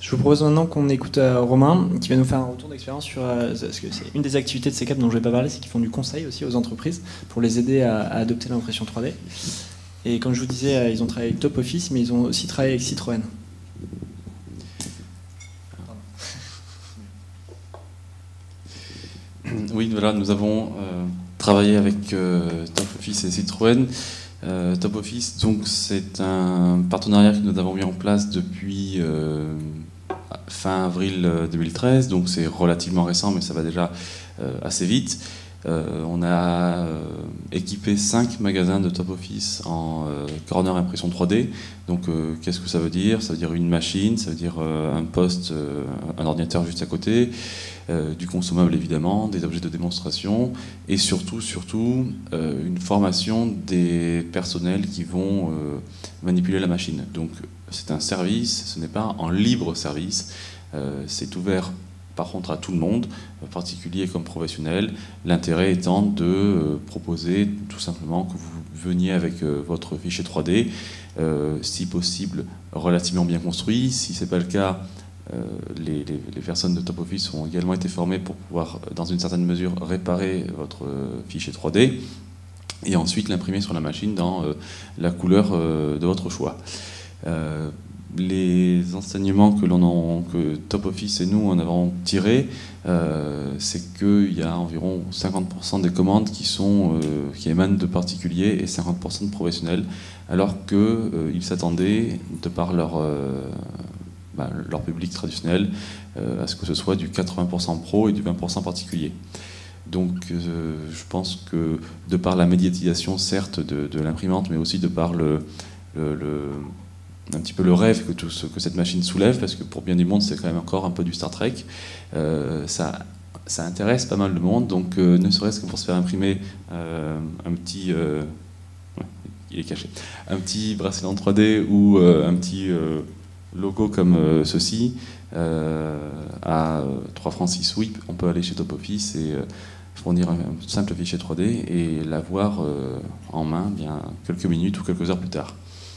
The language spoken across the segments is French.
Je vous propose maintenant qu'on écoute Romain, qui va nous faire un retour d'expérience sur parce que c'est une des activités de CCAP dont je ne vais pas parler, c'est qu'ils font du conseil aussi aux entreprises pour les aider à adopter l'impression 3D. Et comme je vous disais, ils ont travaillé avec Top Office, mais ils ont aussi travaillé avec Citroën. Oui, voilà, nous avons travaillé avec Top Office et Citroën. Top Office, donc, c'est un partenariat que nous avons mis en place depuis fin avril 2013, donc c'est relativement récent, mais ça va déjà assez vite. On a équipé 5 magasins de Top Office en corner impression 3D. Donc qu'est-ce que ça veut dire? Ça veut dire une machine, ça veut dire un poste, un ordinateur juste à côté, du consommable évidemment, des objets de démonstration et surtout une formation des personnels qui vont manipuler la machine. Donc c'est un service, ce n'est pas en libre service, c'est ouvert par contre à tout le monde, particulier comme professionnel, l'intérêt étant de proposer tout simplement que vous veniez avec votre fichier 3D, si possible relativement bien construit. Si ce n'est pas le cas, les personnes de Top Office ont également été formées pour pouvoir, dans une certaine mesure, réparer votre fichier 3D et ensuite l'imprimer sur la machine dans la couleur de votre choix. Les enseignements que Top Office et nous en avons tirés, c'est qu'il y a environ 50% des commandes qui émanent de particuliers et 50% de professionnels, alors qu'ils s'attendaient, de par leur public traditionnel, à ce que ce soit du 80% pro et du 20% particulier. Donc je pense que de par la médiatisation certes de l'imprimante, mais aussi de par un petit peu le rêve que cette machine soulève, parce que pour bien du monde, c'est quand même encore un peu du Star Trek. Ça intéresse pas mal de monde, donc ne serait-ce que pour se faire imprimer un petit... il est caché. Un petit bracelet en 3D ou un petit logo comme ceci, à 3 francs 6 sous, on peut aller chez Top Office et fournir un simple fichier 3D et l'avoir en main bien quelques minutes ou quelques heures plus tard.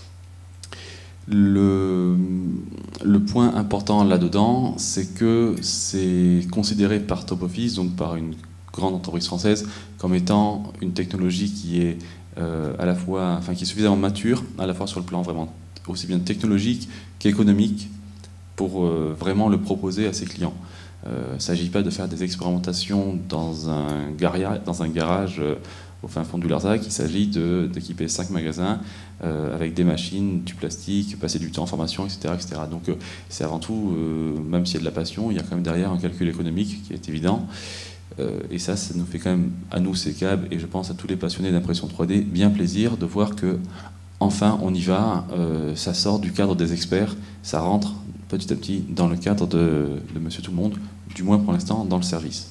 Le point important là-dedans, c'est que c'est considéré par Top Office, donc par une grande entreprise française, comme étant une technologie qui est qui est suffisamment mature, à la fois sur le plan vraiment aussi bien technologique qu'économique, pour vraiment le proposer à ses clients. Il ne s'agit pas de faire des expérimentations dans un garage au fin fond du Larzac. Il s'agit d'équiper 5 magasins avec des machines, du plastique, passer du temps en formation, etc. etc. Donc c'est avant tout, même s'il y a de la passion, il y a quand même derrière un calcul économique qui est évident. Et ça nous fait quand même, à nous, CCAB, et je pense à tous les passionnés d'impression 3D, bien plaisir de voir que enfin on y va, ça sort du cadre des experts, ça rentre petit à petit dans le cadre de Monsieur Tout-le-Monde, du moins pour l'instant dans le service.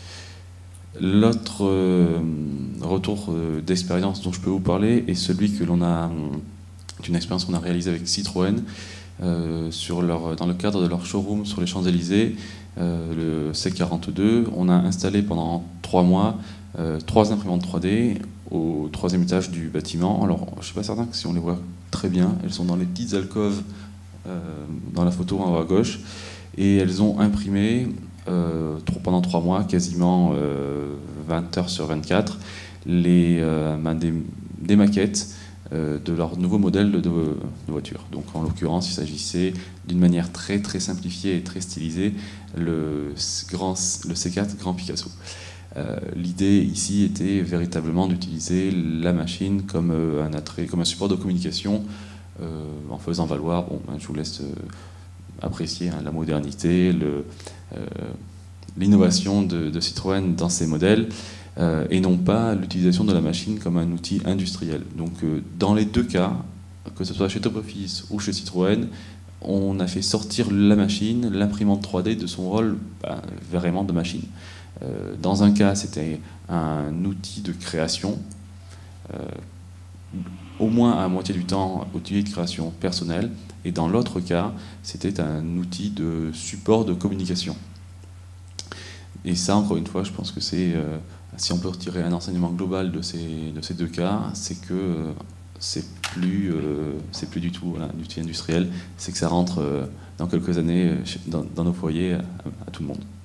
L'autre retour d'expérience dont je peux vous parler est celui d'une expérience qu'on a réalisée avec Citroën dans le cadre de leur showroom sur les Champs-Élysées, le C42. On a installé pendant 3 mois 3 imprimantes 3D au 3e étage du bâtiment. Alors, je ne suis pas certain que si on les voit très bien, elles sont dans les petites alcôves dans la photo en haut à gauche, et elles ont imprimé pendant 3 mois, quasiment 20 heures sur 24, des maquettes de leur nouveau modèle de voiture. Donc en l'occurrence, il s'agissait d'une manière très très simplifiée et très stylisée, le C4 Grand Picasso. L'idée ici était véritablement d'utiliser la machine comme un support de communication, en faisant valoir, je vous laisse apprécier la modernité, l'innovation de Citroën dans ses modèles, et non pas l'utilisation de la machine comme un outil industriel. Donc dans les deux cas, que ce soit chez Top Office ou chez Citroën, on a fait sortir la machine, l'imprimante 3D, de son rôle vraiment de machine. Dans un cas, c'était un outil de création, au moins à moitié du temps, outil de création personnelle, et dans l'autre cas, c'était un outil de support de communication. Et ça, encore une fois, je pense que c'est, si on peut retirer un enseignement global de ces deux cas, c'est que c'est c'est plus du tout un outil industriel, c'est que ça rentre dans quelques années dans nos foyers à tout le monde.